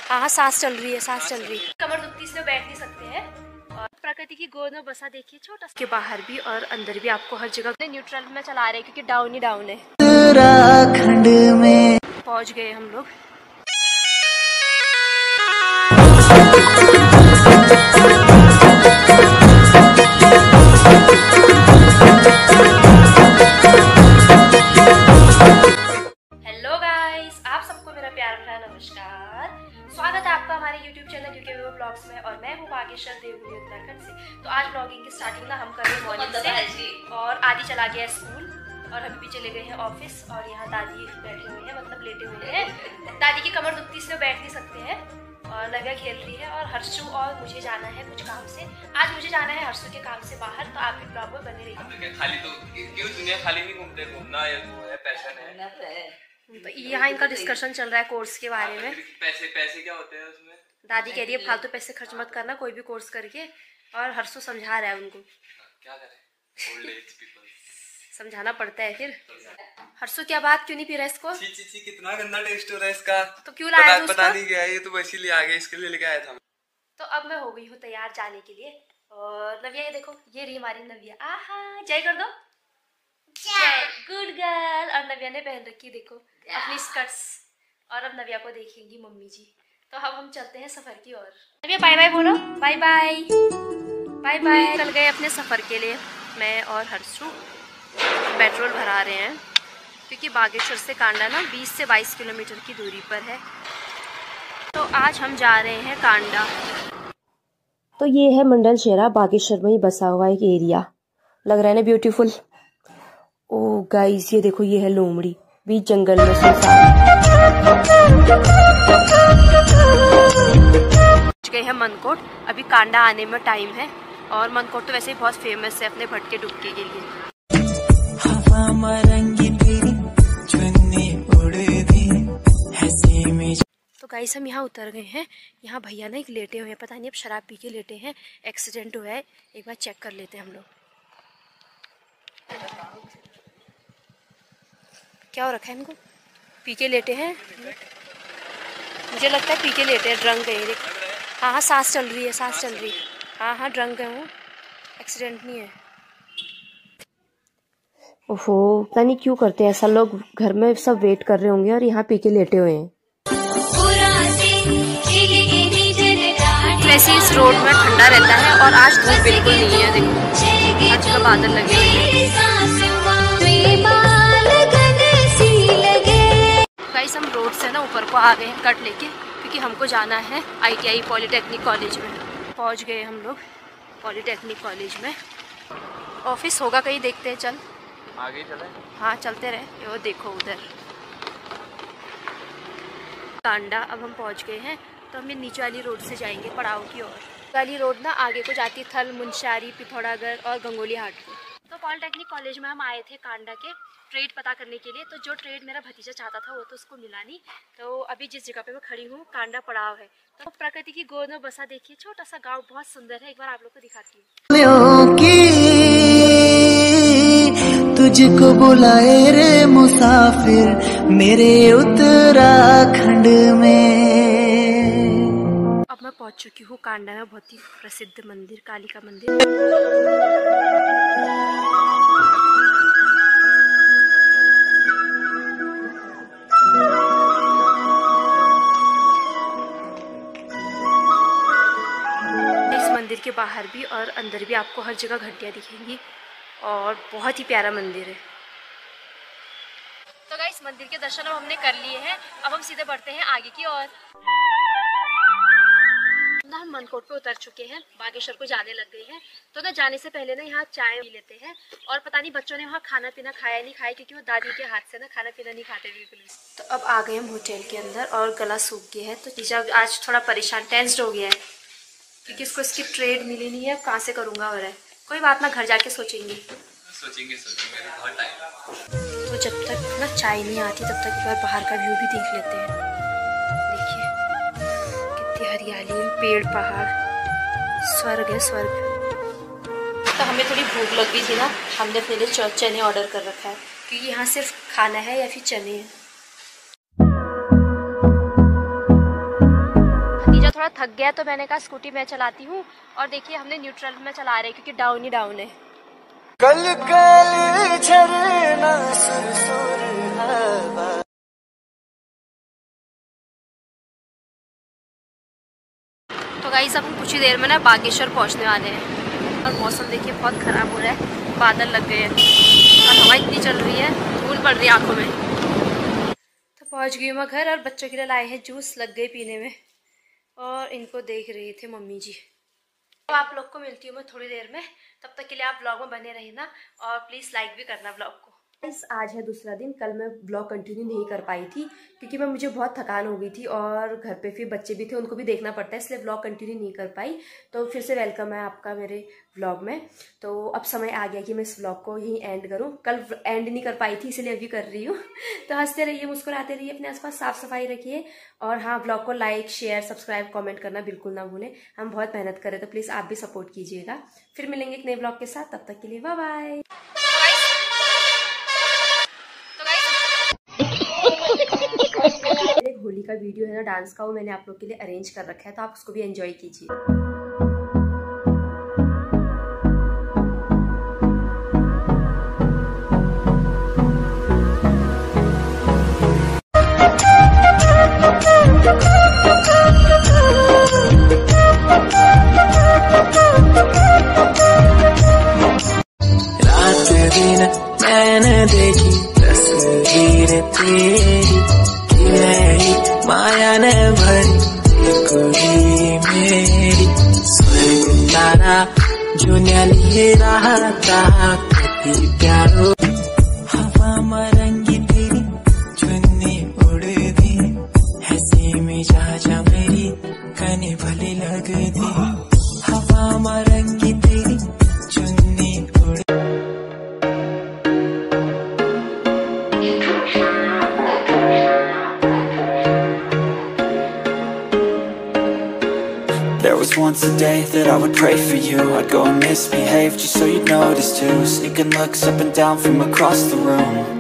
हाँ सांस चल रही है, सांस चल रही है। कमर दुखती इसमें बैठ नहीं सकते हैं। और प्रकृति की गोद में बसा देखिए, छोटा के बाहर भी और अंदर भी आपको हर जगह न्यूट्रल में चला रहे हैं क्योंकि डाउन ही डाउन है। उत्तराखंड में पहुंच गए हम लोग। हेलो गाइस, आप सबको मेरा प्यार भरा नमस्कार। स्वागत है आपका हमारे YouTube चैनल यूके ब्लॉग्स में और मैं हूँ बागेश्वर देवभूमि उत्तराखंड से। तो आज ब्लॉगिंग की स्टार्टिंग ना हम कर रहे हैं मॉर्निंग से और आदि चला गया स्कूल और अभी भी चले गए हैं ऑफिस और यहाँ दादी बैठे हुए हैं, मतलब लेटे हुए हैं। दादी की कमर दुखती इसमें बैठ नहीं सकते हैं और नव्या खेल रही है और हर्षु और मुझे जाना है कुछ काम से। आज मुझे जाना है हर्षु के काम से बाहर, तो आप भी ब्लॉग में बने रहिए। खाली तो क्यों दुनिया खाली नहीं घूमते, घूमना है पैशन है। तो यहाँ इनका डिस्कशन चल रहा है कोर्स के बारे में। पैसे क्या होते हैं उसमें? दादी कह रही है फालतू पैसे खर्च मत करना कोई भी कोर्स करके, और हर्षु समझा रहा है उनको। क्या करें, ओल्ड एज पीपल समझाना पड़ता है फिर। हर्षु क्या बात, क्यों नहीं पी रहा इसको? ची कितना गंदा टेस्ट हो रहा है इसका। तो क्यों लाया तू पता नहीं क्या है, ये तो बस इसीलिए आ गया, इसके लिए लेके आया था। तो अब मैं हो गई हूँ तैयार जाने के लिए। और नव्या ये देखो, ये रही हमारी नव्या। आहा, जय कर दो, जय, गुड गर्ल। और नव्या ने पहन रखी देखो अपनी स्कर्ट्स, और अब नव्या को देखेंगी मम्मी जी। तो अब हम चलते हैं सफर की ओर। नव्या बाय बाय बोलो, बाय बाय बाय बाय। चल गए अपने सफर के लिए। मैं और हर्षु पेट्रोल भरा रहे हैं क्योंकि बागेश्वर से कांडा ना 20 से 22 किलोमीटर की दूरी पर है। तो आज हम जा रहे हैं कांडा। तो ये है मंडल शेरा, बागेश्वर में ही बसा हुआ एक एरिया। लग रहा है ना ब्यूटीफुल। ओ गाइस ये देखो, ये है लोमड़ी बीच जंगल में। पहुंच गए हैं मनकोट। अभी कांडा आने में टाइम है और मनकोट तो वैसे ही बहुत फेमस है अपने भटके डुबके के लिए। तो गाइस हम यहाँ उतर गए हैं। यहाँ भैया ना एक लेटे हुए हैं, पता नहीं अब शराब पी के लेटे हैं, एक्सीडेंट हुआ है। एक बार चेक कर लेते हैं हम लोग। क्या हो रखा है इनको? पी के लेटे हैं, मुझे लगता है पी के लेटे हैं, ड्रंक है। हाँ हाँ सांस चल रही है, सांस चल रही है। हाँ हाँ ड्रंक है वो, एक्सीडेंट नहीं है। ओहो, पता नहीं क्यों करते हैं ऐसा लोग। घर में सब वेट कर रहे होंगे और यहाँ पी के लेटे हुए हैं। वैसे इस रोड में ठंडा रहता है और आज धूप बिल्कुल नहीं है। देखो आज का बादल लगे हुए हैं। गाइस हम रोड से ना ऊपर को आ गए हैं कट लेके, क्योंकि हमको जाना है ITI पॉलिटेक्निक कॉलेज में। पहुंच गए हम लोग पॉलिटेक्निक कॉलेज में। ऑफिस होगा कहीं, देखते हैं। चल आगे चले। हाँ चलते रहे। वो देखो उधर कांडा। अब हम पहुंच गए हैं, तो हम नीचे वाली रोड से जाएंगे पड़ाव की ओर। वाली रोड ना आगे को जाती थल, मुंशारी, पिथौरागढ़ और गंगोली हाट को। तो पॉलिटेक्निक कॉलेज में हम आए थे कांडा के ट्रेड पता करने के लिए। तो जो ट्रेड मेरा भतीजा चाहता था वो तो उसको मिला नहीं। तो अभी जिस जगह पे मैं खड़ी हूँ कांडा पड़ाव है। तो प्रकृति की गोद में बसा देखिए, छोटा सा गाँव, बहुत सुंदर है। एक बार आप लोग को दिखाती हूँ। तुझको बुलाए रे मुसाफिर मेरे उत्तराखंड में। अब मैं पहुंच चुकी हूँ कांडा में, बहुत ही प्रसिद्ध मंदिर, कालिका मंदिर। इस मंदिर के बाहर भी और अंदर भी आपको हर जगह घंटियां दिखेंगी और बहुत ही प्यारा मंदिर है। तो गाइस मंदिर के दर्शन अब हमने कर लिए हैं। अब हम सीधे बढ़ते हैं आगे की ओर। ना हम मनकोट पे उतर चुके हैं, बागेश्वर को जाने लग गए हैं। तो ना जाने से पहले ना यहाँ चाय पी लेते हैं। और पता नहीं बच्चों ने वहाँ खाना पीना खाया नहीं खाया, क्योंकि वो दादी के हाथ से ना खाना पीना नहीं खाते बिल्कुल। तो अब आ गए हम होटल के अंदर और गला सूख गया है। तो टीचर आज थोड़ा परेशान, टेंस्ड हो गया है क्योंकि इसको इसकी ट्रेड मिली नहीं है। कहाँ से करूँगा हो रहा है। कोई बात ना, घर जाके सोचेंगे बहुत टाइम। तो जब तक ना चाय नहीं आती तब तक एक बार बाहर का व्यू भी देख लेते हैं। देखिए कितनी हरियाली है, पेड़ पहाड़, स्वर्ग है स्वर्ग। तो हमें थोड़ी भूख लग गई थी ना, हमने अपने लिए चने ऑर्डर कर रखा है, क्योंकि यहाँ सिर्फ खाना है या फिर चने हैं। थोड़ा थक गया तो मैंने कहा स्कूटी मैं चलाती हूँ। और देखिए हमने न्यूट्रल में चला रहे हैं क्योंकि डाउन ही डाउन है। कल कल झरना सुरसुर हवा। तो गाइस अब हम कुछ ही देर में ना बागेश्वर पहुँचने वाले हैं। और मौसम देखिए बहुत ख़राब हो रहा है, बादल लग गए हैं और हवा इतनी चल रही है, धूल पड़ रही है आँखों में। तो पहुँच गई मैं घर और बच्चों के लिए लाए हैं जूस, लग गए पीने में और इनको देख रहे थे मम्मी जी। तो आप लोग को मिलती हूँ मैं थोड़ी देर में, तब तक के लिए आप ब्लॉग में बने रहना और प्लीज़ लाइक भी करना ब्लॉग को। आज है दूसरा दिन। कल मैं ब्लॉग कंटिन्यू नहीं कर पाई थी क्योंकि मुझे बहुत थकान हो गई थी और घर पे फिर बच्चे भी थे, उनको भी देखना पड़ता है, इसलिए ब्लॉग कंटिन्यू नहीं कर पाई। तो फिर से वेलकम है आपका मेरे ब्लॉग में। तो अब समय आ गया कि मैं इस ब्लॉग को यहीं एंड करूं। कल एंड नहीं कर पाई थी इसलिए अभी कर रही हूँ। तो हंसते रहिए, मुस्कुराते रहिए, अपने आसपास साफ सफाई रखिए और हाँ, ब्लॉग को लाइक शेयर सब्सक्राइब कमेंट करना बिल्कुल ना भूलें। हम बहुत मेहनत करें तो प्लीज़ आप भी सपोर्ट कीजिएगा। फिर मिलेंगे एक नए ब्लॉग के साथ, तब तक के लिए बाय बाय। एक होली का वीडियो है ना डांस का, वो मैंने आप लोग के लिए अरेंज कर रखा है, तो आप उसको भी एंजॉय कीजिए। रात दिन मैंने देखी तस्वीर तेरी कि मेरी माया ने भरी कुड़ी मेरी। स्वर्ग तारा जो न्याली रहा था कभी प्यारो। हवा मरंगी तेरी चुन्नी उड़ दी, हंसी मिजाजा मेरी कने भली लग दी। हवा मरंगी तेरी चुन्नी उड़। There was once a day that I would pray for you. I'd go and misbehave just so you'd notice too. Sneaking looks up and down from across the room.